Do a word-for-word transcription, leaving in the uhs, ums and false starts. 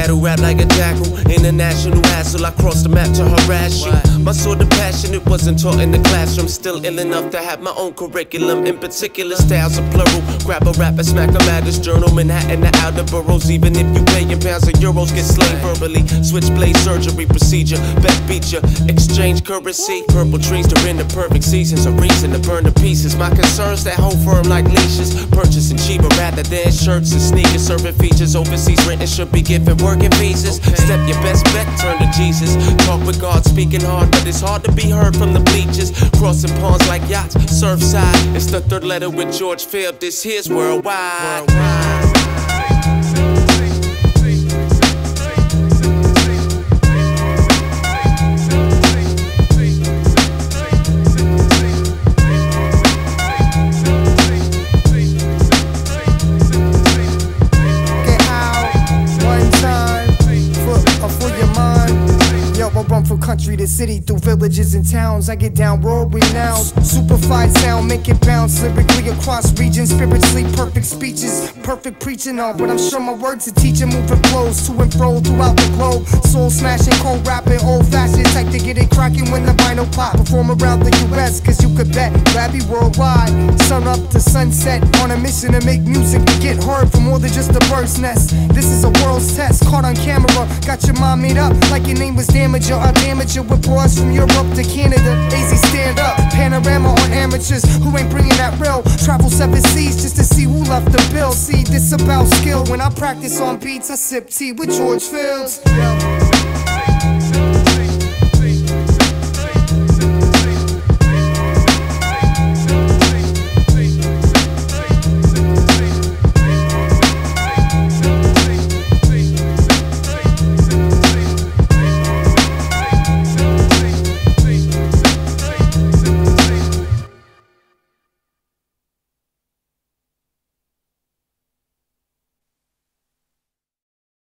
battle rap like a jackal. International hassle, I crossed the map to harass you. My sort of passion, it wasn't taught in the classroom. Still ill enough to have my own curriculum. In particular, styles are plural. Grab a rapper, smack him at his journal. Manhattan, the outer boroughs. Even if you pay in pounds or euros, get slain verbally. Switchblade surgery procedure. Bet beat ya, exchange currency. Purple trees, they're in the perfect seasons. A reason to burn to pieces. My concerns that hold firm like leashes. Purchasing cheaper rather than shirts and sneakers. Serving features overseas, renting should be given working visas. Step your best bet, turn to Jesus. Talk with God, speaking hard, but it's hard to be heard from the bleachers. Crossing ponds like yachts, surfside. It's the third letter with George Field. This here's worldwide. worldwide. From country to city, through villages and towns, I get down world renowned. Superfied sound, make it bounce lyrically across regions. Spiritually perfect speeches, perfect preaching on. But I'm sure my words to teach and moving flows to and fro throughout the globe. Soul smashing, cold rapping, old fashioned type to get it cracking when the vinyl pop. Perform around the U S, cause you could bet Rabbi worldwide. Sun up to sunset, on a mission to make music to get heard for more than just a bird's nest. This is a world's test, caught on camera. Got your mind made up like your name was Damager. I amateur with boys from Europe to Canada. A Z stand up, panorama on amateurs who ain't bringing that real. Travel seven seas just to see who left the bill. See, this about skill. When I practice on beats, I sip tea with George Fields. Yeah.